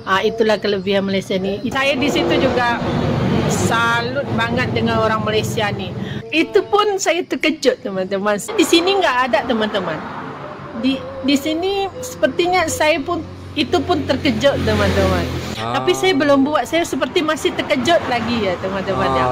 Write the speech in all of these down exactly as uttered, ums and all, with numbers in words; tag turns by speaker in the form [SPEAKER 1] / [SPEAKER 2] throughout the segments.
[SPEAKER 1] Ah, itulah kelebihan Malaysia nih. Saya di situ juga salut banget dengan orang Malaysia nih. Itu pun saya terkejut teman-teman. Di sini nggak ada teman-teman. Di di sini sepertinya saya pun itu pun terkejut teman-teman. Ah. Tapi saya belum buat. Saya seperti masih terkejut lagi ya teman-teman. Ah. Ya.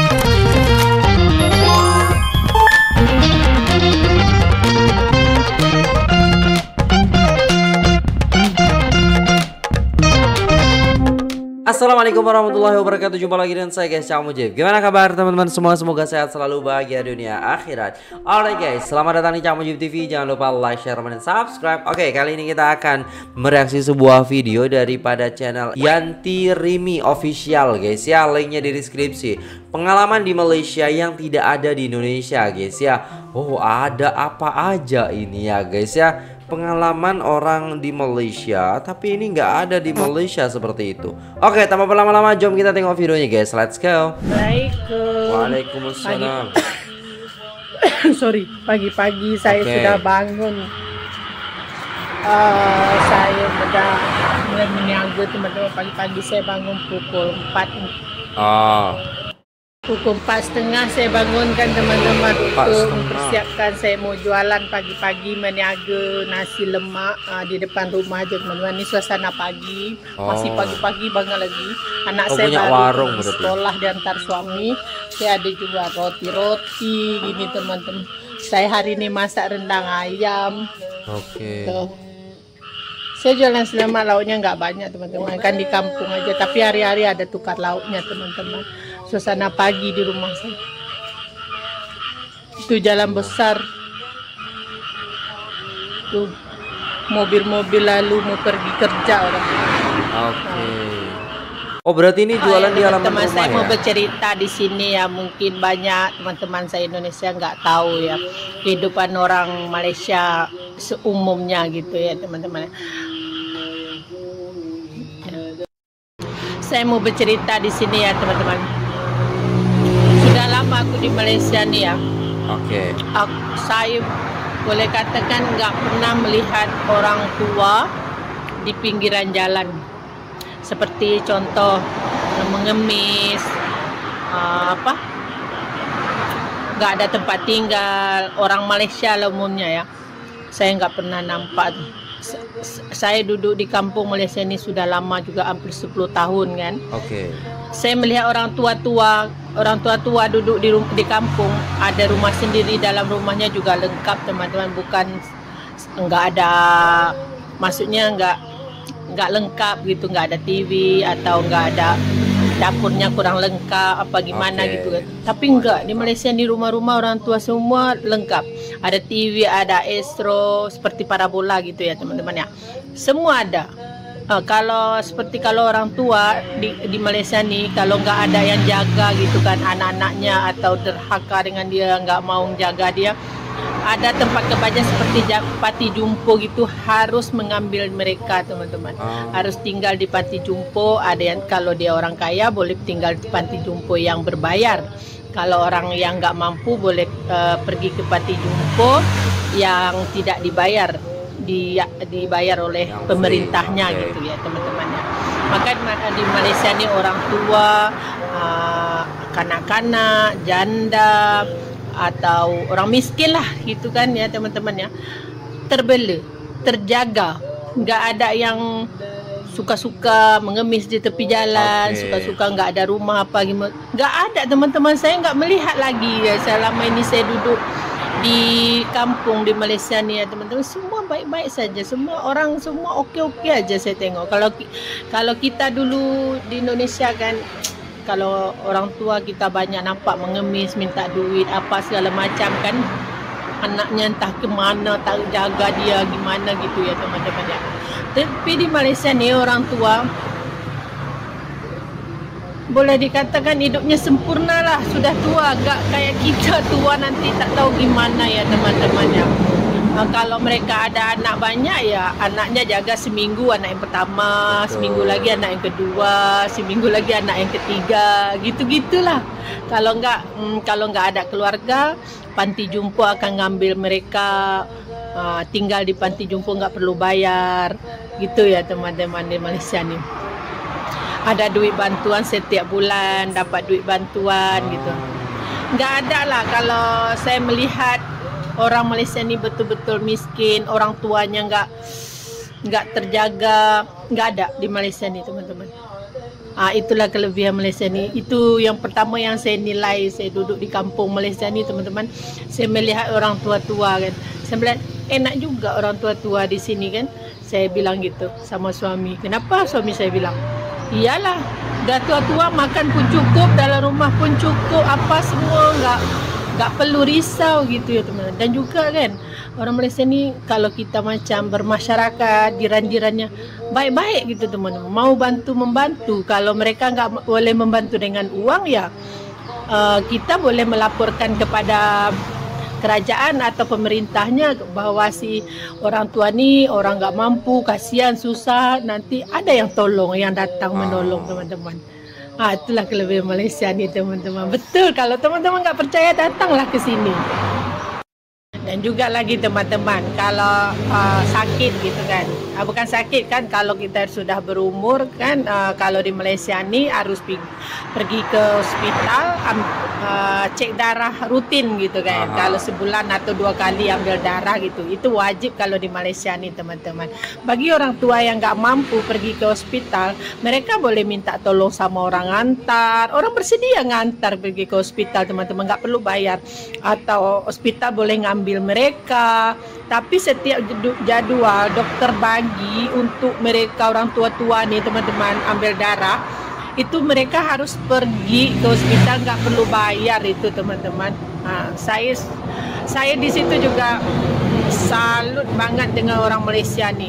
[SPEAKER 2] Assalamualaikum warahmatullahi wabarakatuh. Jumpa lagi dengan saya guys, Cang Mujib. Gimana kabar teman-teman semua? Semoga sehat selalu, bahagia dunia akhirat. Alright guys, selamat datang di Cang Mujib T V. Jangan lupa like, share, dan subscribe. Oke, kali ini kita akan mereaksi sebuah video daripada channel Yanti Rimi Official guys ya. Linknya di deskripsi. Pengalaman di Malaysia yang tidak ada di Indonesia guys ya. Oh, ada apa aja ini ya guys ya. Pengalaman orang di Malaysia, tapi ini nggak ada di Malaysia seperti itu. Oke, tanpa berlama-lama, jom kita tengok videonya guys. Let's go.
[SPEAKER 1] Assalamualaikum.
[SPEAKER 2] Waalaikumsalam.
[SPEAKER 1] Sorry, pagi-pagi saya
[SPEAKER 2] okay.
[SPEAKER 1] sudah bangun. Uh, saya sudah mulai meniaga teman-teman. Pagi-pagi saya bangun pukul empat.
[SPEAKER 2] Oh.
[SPEAKER 1] Pukul empat setengah saya bangunkan teman-teman untuk mempersiapkan. Saya mau jualan pagi-pagi, meniaga nasi lemak uh, di depan rumah aja teman-teman. Ini suasana pagi, oh. Masih pagi-pagi banget lagi. Anak oh, saya baru
[SPEAKER 2] warung
[SPEAKER 1] di sekolah diantar suami. Saya ada juga roti-roti gini teman-teman. Saya hari ini masak rendang ayam.
[SPEAKER 2] Oke. Okay.
[SPEAKER 1] Saya jualan nasi lemak, lauknya nggak banyak teman-teman. Kan di kampung aja, tapi hari-hari ada tukar lauknya teman-teman. Suasana pagi di rumah saya. Itu jalan besar. Tuh mobil-mobil lalu mau pergi kerja orang.
[SPEAKER 2] Oke. Okay. Oh, berarti ini jualan oh, ya, di halaman rumah ya? Saya mau bercerita di sini ya. Mungkin banyak teman-teman saya Indonesia nggak tahu ya kehidupan orang Malaysia seumumnya gitu ya teman-teman. Saya mau bercerita di sini ya teman-teman. Sudah lama aku di Malaysia nih ya. Oke. Okay. Saya boleh katakan nggak pernah melihat orang tua di pinggiran jalan. Seperti contoh mengemis, uh, apa? Nggak ada tempat tinggal. Orang Malaysia lah umumnya ya. Saya nggak pernah nampak. Saya duduk di kampung Malaysia ini sudah lama juga, hampir sepuluh tahun kan. Oke. Okay. Saya melihat orang tua-tua, orang tua-tua duduk di di kampung, ada rumah sendiri, dalam rumahnya juga lengkap teman-teman, bukan nggak ada, maksudnya nggak nggak lengkap gitu, nggak ada T V atau nggak ada dapurnya kurang lengkap apa gimana okay. Gitu kan. Tapi enggak, di Malaysia di rumah-rumah orang tua semua lengkap. Ada T V, ada Astro, seperti parabola gitu ya teman-teman ya. Semua ada. Uh, kalau seperti kalau orang tua di, di Malaysia nih, kalau nggak ada yang jaga gitu kan anak-anaknya atau derhaka dengan dia, nggak mau jaga dia, ada tempat kebajikan seperti panti jompo gitu, harus mengambil mereka teman-teman. Oh. Harus tinggal di panti jompo. Ada yang kalau dia orang kaya boleh tinggal di panti jompo yang berbayar. Kalau orang yang nggak mampu boleh uh, pergi ke panti jompo yang tidak dibayar, di, dibayar oleh yang pemerintahnya okay. Gitu ya teman-teman ya. Maka di Malaysia ini orang tua, uh, kanak-kanak, janda atau orang miskin lah gitu kan ya teman-teman ya, terbela, terjaga, nggak ada yang suka-suka mengemis di tepi jalan, suka-suka okay. Nggak ada rumah apa gimana, nggak ada teman-teman. Saya nggak melihat lagi ya selama ini saya duduk di kampung di Malaysia nih ya teman-teman. Semua baik-baik saja, semua orang semua oke-oke aja saya tengok. Kalau kalau kita dulu di Indonesia kan, kalau orang tua kita banyak nampak mengemis, minta duit, apa segala macam kan. Anaknya entah kemana, tak jaga dia gimana gitu ya teman-teman ya. Tapi di Malaysia ni orang tua boleh dikatakan hidupnya sempurna lah. Sudah tua, agak kayak kita tua nanti tak tahu gimana ya teman-teman ya. Uh, kalau mereka ada anak banyak ya, anaknya jaga seminggu anak yang pertama, betul. Seminggu lagi anak yang kedua, seminggu lagi anak yang ketiga, gitu-gitulah. Kalau enggak, hmm, kalau enggak ada keluarga, panti jompo akan ngambil mereka, uh, tinggal di panti jompo nggak perlu bayar.
[SPEAKER 1] gitu ya teman-teman di Malaysia nih. Ada duit bantuan setiap bulan, dapat duit bantuan gitu. Nggak ada lah kalau saya melihat orang Malaysia ini betul-betul miskin, orang tuanya nggak nggak terjaga, nggak ada di Malaysia nih teman-teman. Ah, itulah kelebihan Malaysia ni. Itu yang pertama yang saya nilai. Saya duduk di kampung Malaysia ni teman-teman. Saya melihat orang tua-tua kan. Saya melihat enak juga orang tua-tua di sini kan. Saya bilang gitu sama suami. Kenapa suami saya bilang? Iyalah, dah tua-tua makan pun cukup, dalam rumah pun cukup, apa semua nggak nggak perlu risau gitu ya teman-teman. Dan juga kan orang Malaysia ni kalau kita macam bermasyarakat, jiran-jirannya baik-baik gitu teman-teman. Mau bantu membantu. Kalau mereka nggak boleh membantu dengan uang ya uh, kita boleh melaporkan kepada kerajaan atau pemerintahnya bahwa si orang tua ni orang nggak mampu, kasihan, susah, nanti ada yang tolong, yang datang menolong teman-teman. Ah, itulah kelebihan Malaysia ni teman-teman. Betul, kalau teman-teman nggak percaya datanglah ke sini. Dan juga lagi teman-teman, kalau uh, sakit gitu kan, uh, bukan sakit kan, kalau kita sudah berumur kan, uh, kalau di Malaysia ni harus pi- pergi ke hospital, um, uh, cek darah rutin gitu kan. Aha. Kalau sebulan atau dua kali ambil darah gitu, itu wajib kalau di Malaysia ni teman-teman. Bagi orang tua yang nggak mampu pergi ke hospital, mereka boleh minta tolong sama orang antar. Orang bersedia ngantar pergi ke hospital teman-teman, nggak perlu bayar. Atau hospital boleh ngambil mereka, tapi setiap jadwal dokter bagi untuk mereka orang tua-tua nih teman-teman ambil darah, itu mereka harus pergi ke hospital, nggak perlu bayar itu teman-teman. Nah, saya saya di situ juga salut banget dengan orang Malaysia nih.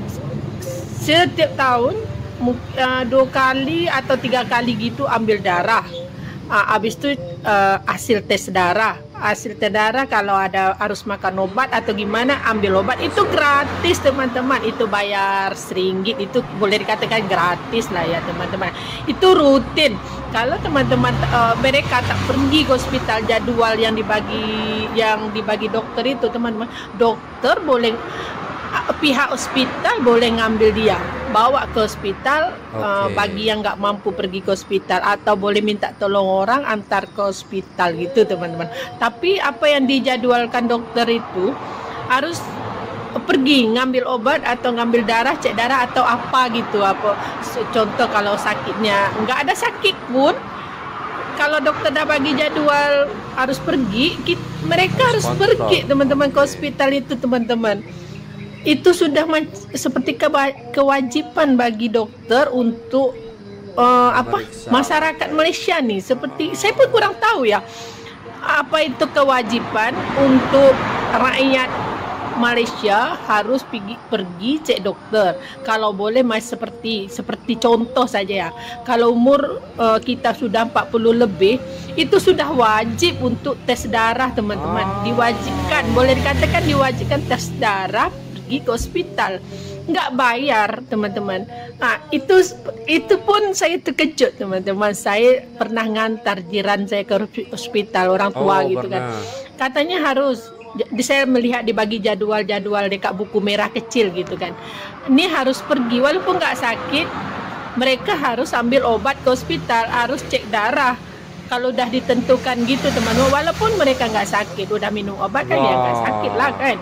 [SPEAKER 1] Setiap tahun uh, dua kali atau tiga kali gitu ambil darah. Uh, habis itu uh, hasil tes darah. Hasil tes darah kalau ada harus makan obat atau gimana, ambil obat itu gratis teman-teman. Itu bayar seringgit, itu boleh dikatakan gratis lah ya teman-teman. Itu rutin. Kalau teman-teman uh, mereka tak pergi ke hospital jadwal yang dibagi yang dibagi dokter itu teman-teman, dokter boleh uh, pihak hospital boleh ngambil dia, bawa ke hospital. Okay. Uh, bagi yang nggak mampu pergi ke hospital, atau boleh minta tolong orang antar ke hospital gitu teman-teman. Tapi apa yang dijadwalkan dokter itu harus pergi ngambil obat atau ngambil darah, cek darah atau apa gitu. Apa contoh kalau sakitnya nggak ada sakit pun, kalau dokter dah bagi jadwal harus pergi, kita, mereka harus Sponsor. pergi teman-teman ke hospital itu teman-teman. Itu sudah seperti kewajiban bagi dokter untuk uh, apa Malaysia. Masyarakat Malaysia nih. Seperti saya pun kurang tahu ya apa itu kewajiban untuk rakyat Malaysia harus pergi, pergi cek dokter. Kalau boleh mas seperti seperti contoh saja ya. Kalau umur uh, kita sudah empat puluh lebih, itu sudah wajib untuk tes darah teman-teman. Oh. Diwajibkan, boleh dikatakan diwajibkan tes darah, pergi ke hospital, nggak bayar teman-teman. Nah itu itu pun saya terkejut teman-teman. Saya pernah ngantar jiran saya ke hospital, orang tua oh, gitu pernah. Kan katanya harus, saya melihat dibagi jadwal-jadwal dekat buku merah kecil gitu kan, ini harus pergi walaupun nggak sakit, mereka harus ambil obat ke hospital, harus cek darah. Kalau udah ditentukan gitu teman-teman, walaupun mereka nggak sakit, udah minum obat kan wow. Ya nggak sakit lah kan,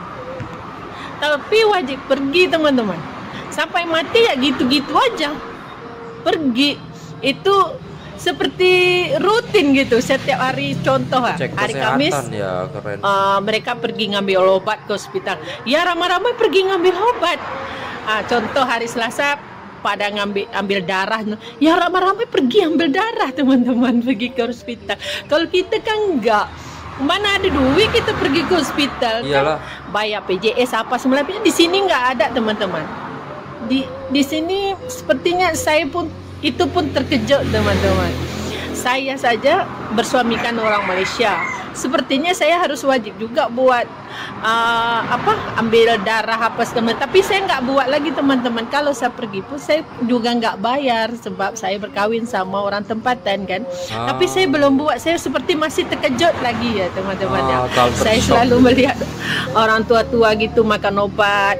[SPEAKER 1] tapi wajib pergi teman-teman. Sampai mati ya gitu-gitu aja pergi. Itu seperti rutin gitu setiap hari. Contoh Cek hari Kamis ya, keren. Uh, mereka pergi ngambil obat ke hospital. Ya ramai-ramai pergi ngambil obat. Uh, contoh hari Selasa pada ngambil ambil darah. Ya ramai-ramai pergi ambil darah teman-teman, pergi ke hospital. Kalau kita kan enggak. Mana ada duit kita pergi ke hospital. Iyalah. Kan bayar P J S apa sebenarnya di sini nggak ada teman-teman. Di di sini sepertinya saya pun itu pun terkejut teman-teman. Saya saja bersuamikan orang Malaysia, sepertinya saya harus wajib juga buat uh, apa ambil darah apa teman. Tapi saya nggak buat lagi teman-teman. Kalau saya pergi pun saya juga nggak bayar sebab saya berkahwin sama orang tempatan kan. Ah. Tapi saya belum buat. Saya seperti masih terkejut lagi ya teman-teman. Ah, ya. Saya selalu melihat orang tua-tua gitu makan obat.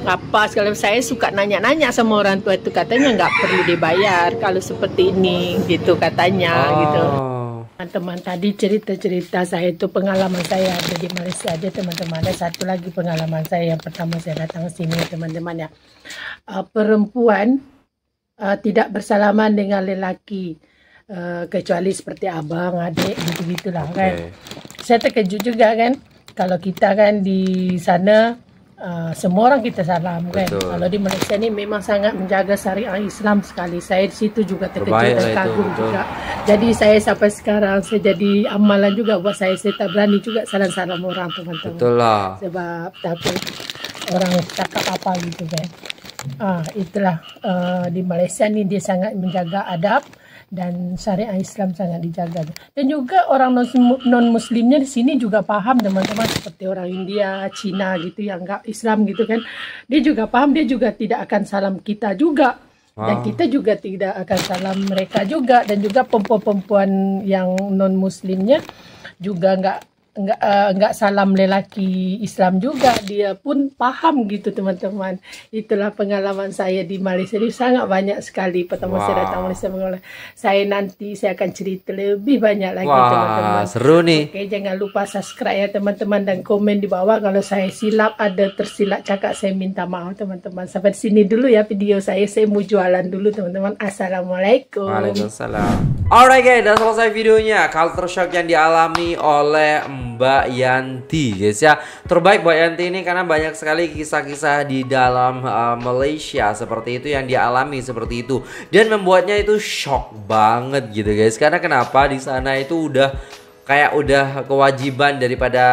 [SPEAKER 1] apa kalau saya suka nanya-nanya sama orang tua itu, katanya nggak perlu dibayar kalau seperti ini gitu katanya.
[SPEAKER 3] Oh.
[SPEAKER 1] Gitu teman-teman. Tadi cerita-cerita saya itu pengalaman saya ada di Malaysia aja teman-teman. Ada satu lagi pengalaman saya yang pertama saya datang sini teman-teman ya, uh, perempuan uh, tidak bersalaman dengan lelaki uh, kecuali seperti abang, adik gitu-gitulah kan. Okay. Saya terkejut juga kan, kalau kita kan di sana Uh, semua orang kita salam kan. Betul. Kalau di Malaysia ni memang sangat menjaga syariat Islam sekali. Saya di situ juga terkejut dan kagum juga. Jadi saya sampai sekarang saya jadi amalan juga buat saya. Saya tak berani juga salam-salam orang teman-teman.
[SPEAKER 3] Betul lah.
[SPEAKER 1] Sebab takut orang cakap apa gitu kan. Ah, itulah uh, di Malaysia ni dia sangat menjaga adab dan syariat Islam sangat dijaga. Dan juga orang non-muslimnya di sini juga paham teman-teman, seperti orang India, Cina gitu yang enggak Islam gitu kan. Dia juga paham, dia juga tidak akan salam kita juga. Dan ah. kita juga tidak akan salam mereka juga. Dan juga perempuan-perempuan yang non-muslimnya juga enggak enggak uh, enggak salam lelaki Islam juga, dia pun paham gitu teman-teman. Itulah pengalaman saya di Malaysia ini sangat banyak sekali. Pertama wow. saya datang Malaysia, saya nanti saya akan cerita lebih banyak lagi teman-teman.
[SPEAKER 3] Seru nih.
[SPEAKER 1] Oke, jangan lupa subscribe ya teman-teman dan komen di bawah kalau saya silap, ada tersilap cakap, saya minta maaf teman-teman. Sampai sini dulu ya video saya, saya mau jualan dulu teman-teman. Assalamualaikum.
[SPEAKER 3] Waalaikumsalam. Alright guys, udah selesai videonya. Culture shock yang dialami oleh Mbak Yanti guys ya. Terbaik Mbak Yanti ini karena banyak sekali kisah-kisah di dalam uh, Malaysia seperti itu yang dialami seperti itu, dan membuatnya itu shock banget gitu guys. Karena kenapa di sana itu udah kayak udah kewajiban daripada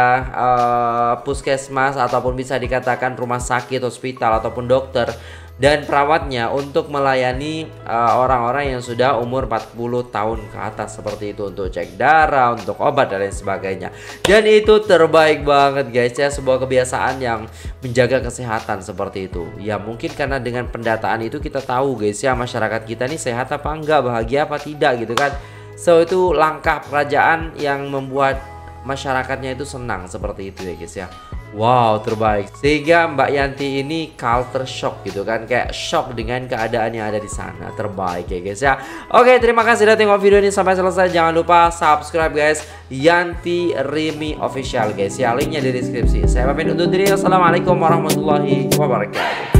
[SPEAKER 3] uh, puskesmas ataupun bisa dikatakan rumah sakit, hospital ataupun dokter dan perawatnya untuk melayani orang-orang uh, yang sudah umur empat puluh tahun ke atas seperti itu, untuk cek darah, untuk obat dan lain sebagainya. Dan itu terbaik banget guys ya, sebuah kebiasaan yang menjaga kesehatan seperti itu. Ya mungkin karena dengan pendataan itu kita tahu guys ya, masyarakat kita nih sehat apa enggak, bahagia apa tidak gitu kan. So itu langkah kerajaan yang membuat masyarakatnya itu senang seperti itu ya guys ya. Wow, terbaik. Sehingga Mbak Yanti ini culture shock gitu kan, kayak shock dengan keadaan yang ada di sana. Terbaik ya guys ya. Oke, terima kasih sudah tengok video ini sampai selesai. Jangan lupa subscribe guys, Yanti Rimi Official guys ya, linknya di deskripsi. Saya pamit undur diri. Wassalamualaikum warahmatullahi wabarakatuh.